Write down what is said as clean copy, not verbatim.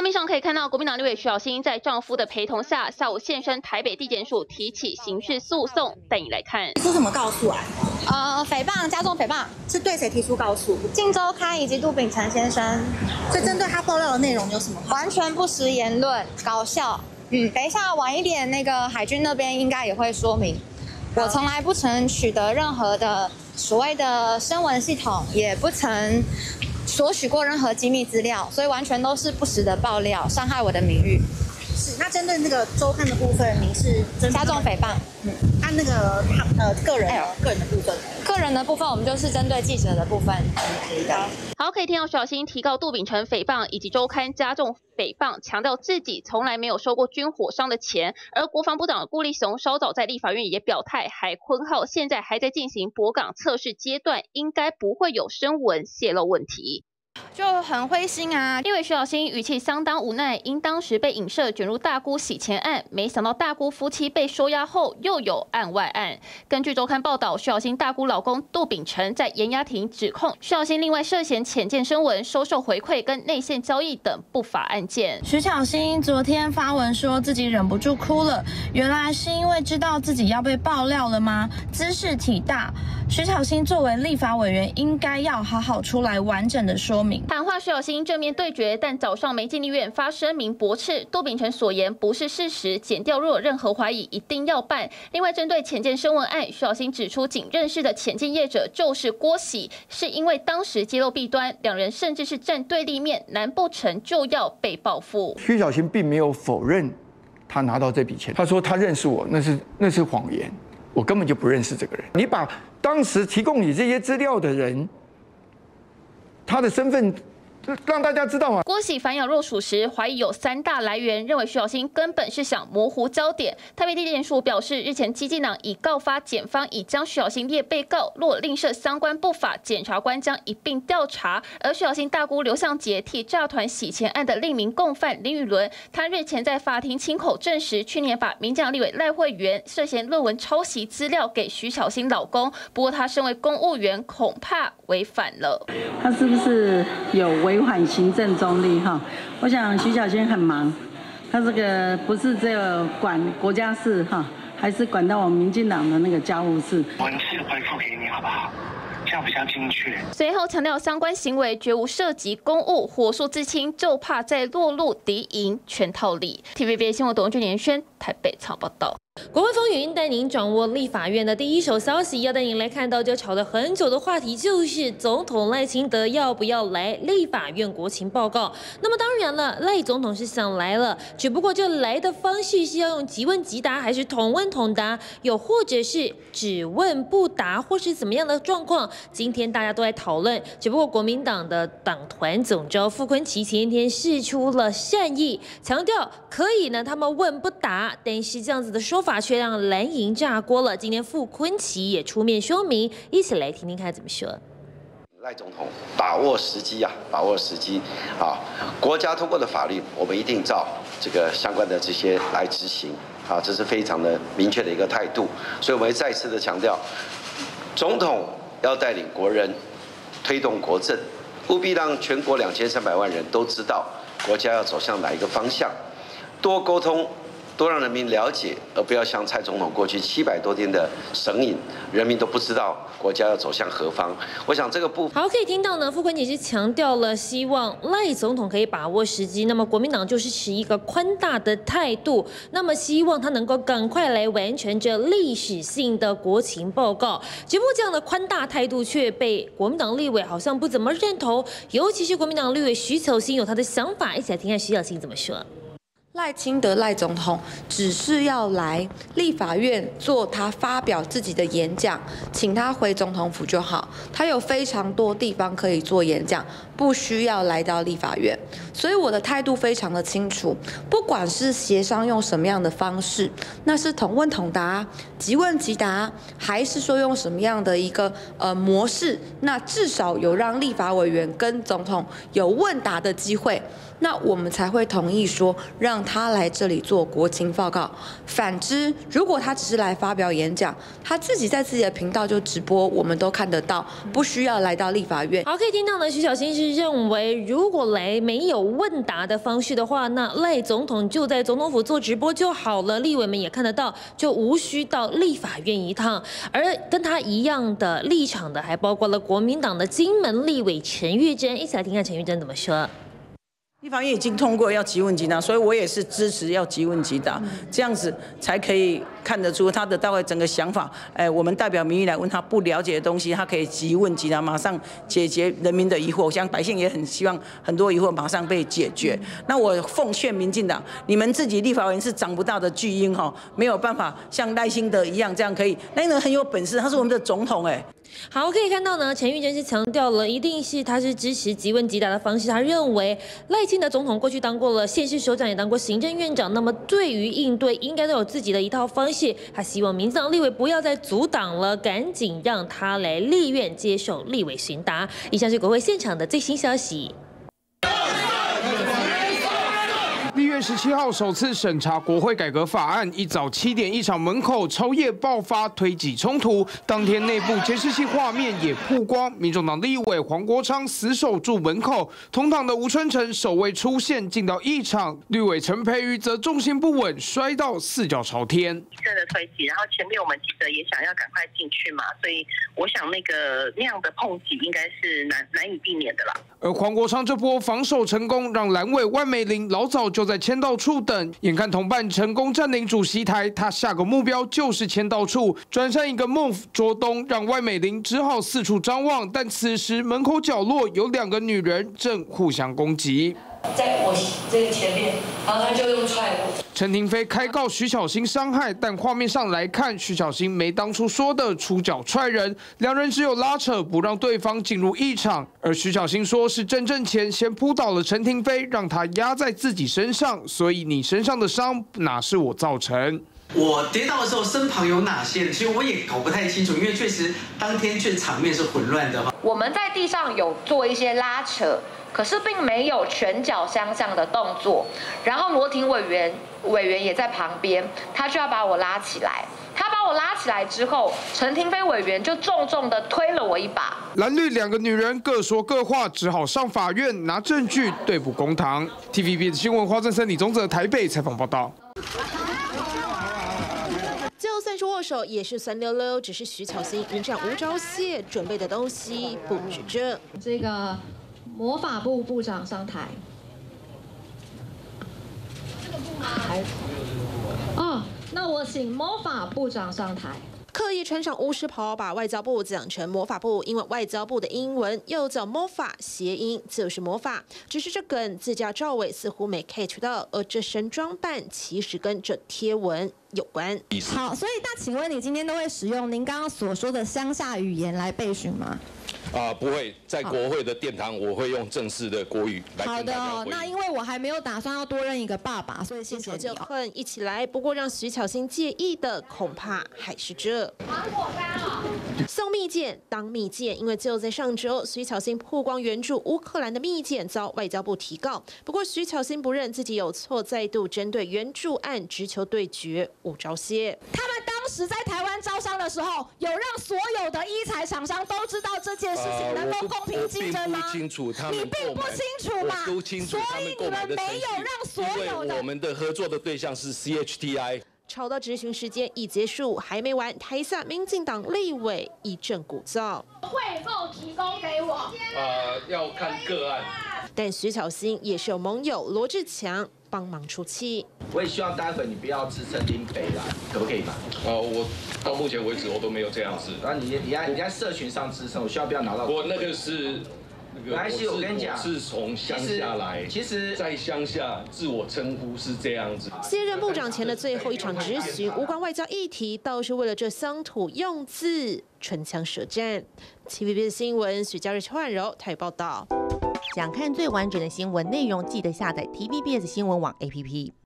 面上可以看到，国民党立委徐小新在丈夫的陪同下，下午现身台北地检署提起刑事诉讼。带你来看， 提出什么告诉啊？ 诽谤，加重诽谤， 是对谁提出告诉？ 镜周刊以及杜秉成先生。 所以针对他爆料的内容有什么话？ 完全不实言论，搞笑。等一下晚一点，那个海军那边应该也会说明。我从来不曾取得任何的所谓的声纹系统，也不曾索取过任何机密资料，所以完全都是不实的爆料，伤害我的名誉。 是，那针对那个周刊的部分，您是加重诽谤。 按那个个人的部分， 个人的部分我们就是针对记者的部分。 好，可以听到徐小新提告杜秉成诽谤以及周刊加重诽谤，强调自己从来没有收过军火商的钱。而国防部长顾立雄稍早在立法院也表态，海鲲号现在还在进行泊港测试阶段，应该不会有声纹泄露问题。 就很灰心啊， 因为徐小新语气相当无奈，因当时被影射卷入大姑洗钱案，没想到大姑夫妻被收押后又有案外案。根据周刊报道，徐小新大姑老公杜秉成在严押庭指控徐小新另外涉嫌潜见声纹、收受回馈跟内线交易等不法案件。 徐小新昨天发文说自己忍不住哭了，原来是因为知道自己要被爆料了吗？姿势体大，徐小新作为立法委员，应该要好好出来完整的说明。 喊话徐小新正面对决，但早上没进立院发声明驳斥杜秉成所言不是事实，检调若有任何怀疑一定要办。另外，针对潜见声纹案，徐小新指出，仅认识的潜见业者就是郭喜，是因为当时揭露弊端，两人甚至是站对立面，难不成就要被报复？ 徐小新并没有否认他拿到这笔钱，他说他认识我，那是谎言，我根本就不认识这个人。你把当时提供你这些资料的人，他的身份让大家知道啊。 郭喜反咬若属实，怀疑有3大来源，认为徐小新根本是想模糊焦点。台北地检署表示，日前基进党已告发检方已将徐小新列被告，若另涉相关不法，检察官将一并调查。而徐小新大姑刘向杰替诈团洗钱案的另名共犯林宇伦，他日前在法庭亲口证实，去年把民进党立委赖慧媛涉嫌论文抄袭资料给徐小新老公，不过他身为公务员，恐怕违反了。 他是不是有违反行政中立哈？我想徐小新很忙，他这个不是只有管国家事哈，还是管到我们民进党的那个家务事。 文字回复给你好不好？这样比较精确。 随后强调，相关行为绝无涉及公务，火速自清，就怕再落入敌营全套里。TVB 新闻董俊连轩台北采访报道。 国会风云带您掌握立法院的第一手消息，要带您来看到就吵了很久的话题，就是总统赖清德要不要来立法院国情报告。那么当然了，赖总统是想来了，只不过这来的方式是要用即问即答，还是统问统答，又或者是只问不答，或是怎么样的状况？今天大家都在讨论。只不过国民党的党团总召傅昆萁前一天释出了善意，强调可以呢，他们问不答，但是这样子的说法却让蓝营炸锅了。今天傅昆萁也出面说明，一起来听听看怎么说。 赖总统把握时机啊，把握时机啊！国家通过的法律，我们一定照这个相关的这些来执行啊，这是非常的明确的一个态度。所以我们再次的强调，总统要带领国人推动国政，务必让全国2300万人都知道国家要走向哪一个方向，多沟通。多让人民了解，而不要像蔡总统过去700多天的神隐，人民都不知道国家要走向何方。我想这个部分好，可以听到呢，傅昆萁是强调了希望赖总统可以把握时机，那么国民党就是持一个宽大的态度，那么希望他能够赶快来完成这历史性的国情报告。只不过这样的宽大态度却被国民党立委好像不怎么认同，尤其是国民党立委徐巧芯有他的想法，一起来听看徐巧芯怎么说。 赖清德赖总统只是要来立法院做他发表自己的演讲，请他回总统府就好。他有非常多地方可以做演讲，不需要来到立法院。所以我的态度非常的清楚，不管是协商用什么样的方式，那是统问统答、即问即答，还是说用什么样的一个模式，那至少有让立法委员跟总统有问答的机会。那我们才会同意说让他来这里做国情报告。反之，如果他只是来发表演讲，他自己在自己的频道就直播，我们都看得到，不需要来到立法院。 好，可以听到呢，徐巧芯是是认为，如果来没有问答的方式的话，那赖总统就在总统府做直播就好了，立委们也看得到，就无需到立法院一趟。而跟他一样的立场的，还包括了国民党的金门立委陈玉珍，一起来听看陈玉珍怎么说。 立法院已经通过要即问即答，所以我也是支持要即问即答，这样子才可以看得出他的大概整个想法。我们代表民意来问他不了解的东西，他可以即问即答，马上解决人民的疑惑。像百姓也很希望很多疑惑马上被解决。那我奉劝民进党，你们自己立法委员是长不大的巨婴哈，没有办法像赖清德一样这样可以。那个人很有本事，他是我们的总统好，可以看到呢，陈玉珍是强调了，一定是他是支持即问即答的方式。他认为赖清德总统过去当过了县市首长，也当过行政院长，那么对于应对应该都有自己的一套方式。他希望民进党立委不要再阻挡了，赶紧让他来立院接受立委询答。以上是国会现场的最新消息。 立院17号首次审查国会改革法案，一早7点，一场门口超夜爆发推挤冲突。当天内部监视器画面也曝光，民众党立委黄国昌死守住门口，同党的吴春成首位出现进到议场，绿委陈培瑜则重心不稳，摔到四脚朝天。 真的推挤，然后前面我们记者也想要赶快进去嘛，所以我想那样的碰挤应该是难以避免的啦。 而黄国昌这波防守成功，让蓝委万美玲老早就在签到处等，眼看同伴成功占领主席台，他下个目标就是签到处，转身一个 move 捉东，让万美玲只好四处张望。但此时门口角落有2个女人正互相攻击。 在我这个前面，然后他就用踹我。 陈亭妃开告徐巧芯伤害，但画面上来看，徐巧芯没当初说的出脚踹人，两人只有拉扯，不让对方进入议场。而徐巧芯说是阵前先扑倒了陈亭妃，让她压在自己身上，所以你身上的伤哪是我造成？ 我跌倒的时候身旁有哪些人，其实我也搞不太清楚，因为确实当天场面是混乱的。 我们在地上有做一些拉扯，可是并没有拳脚相向的动作。然后罗廷委员也在旁边，他就要把我拉起来。他把我拉起来之后，陈亭妃委员就重重的推了我一把。 蓝绿2个女人各说各话，只好上法院拿证据对簿公堂。TVB 的新闻花正森、李宗泽台北采访报道。 就算是握手也是酸溜溜，只是徐巧芯迎战吴钊燮准备的东西不止这个魔法部部长上台。那我请魔法部长上台。 刻意穿上巫师袍，把外交部讲成魔法部，因为外交部的英文又叫魔法，谐音就是魔法。只是这梗自家赵伟似乎没 catch 到，而这身装扮其实跟这贴文有关。 好，所以那请问你今天都会使用您刚刚所说的乡下语言来备询吗？ 不会，在国会的殿堂，我会用正式的国语来跟大家回应。 好的，那因为我还没有打算要多认一个爸爸，所以谢谢你。 恨一起来，不过让徐巧芯介意的恐怕还是这。送密件当密件，因为就在上周，徐巧芯曝光援助乌克兰的密件遭外交部提告。不过徐巧芯不认自己有错，再度针对援助案直球对决吴钊燮。 他们当时在台湾招商的时候，有让所有的医材厂商都知道这件事情能够公平竞争吗？ 我并不清楚他们你并不清楚吗？ 我都清楚他们购买的程序，因为我们的合作的对象是 CHTI。 吵到质询时间已结束，还没完，台下民进党立委一阵鼓噪。 会否提供给我？ 要看个案。 但徐巧芯也是有盟友罗志强帮忙出气。 我也希望待会你不要吃陈亭妃啦，可不可以吧？ 我到目前为止我都没有这样子。 然后你在社群上支撑，我需要不要拿到？ 我那个是。 没关系，我跟你讲， 是从乡下来， 其实在乡下自我称呼是这样子。 卸任部长前的最后一场质询，无关外交议题，倒是为了这乡土用字，唇枪舌战。TVB 新闻许嘉瑞、邱婉柔台报道。 想看最完整的新闻内容，记得下载 TVBS 新闻网 APP。